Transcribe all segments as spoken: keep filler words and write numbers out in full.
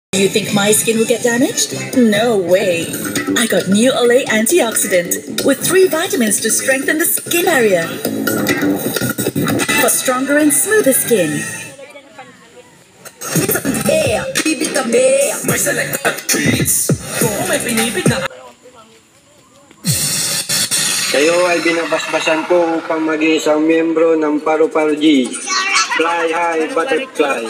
Do you think my skin will get damaged? No way. I got new Olay antioxidant with three vitamins to strengthen the skin barrier for stronger and smoother skin. Eh, bibig ka be. May select at treats. Kung may pinipig na. Kayo ay binabasbasan ko upang maging isang miyembro ng Paru-Paru G. Fly high, butterfly.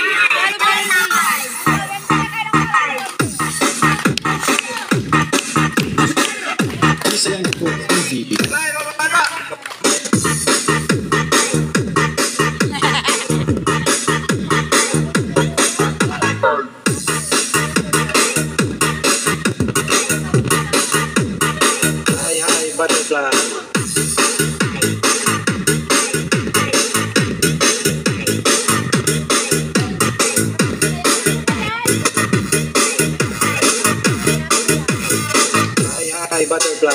Butterfly. Hi, hi, butterfly.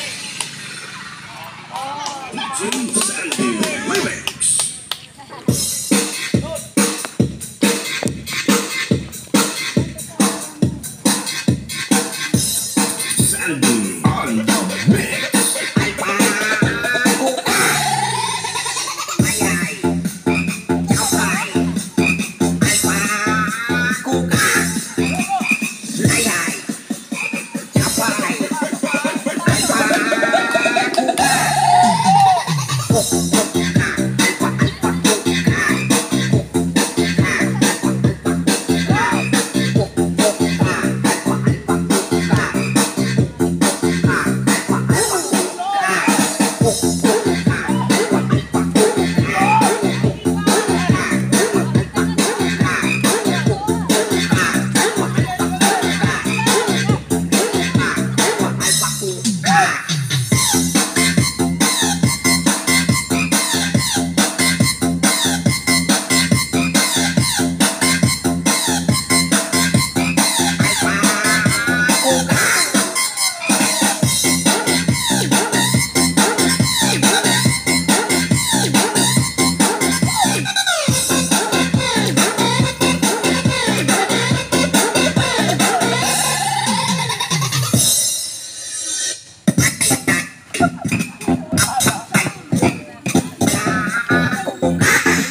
Remix.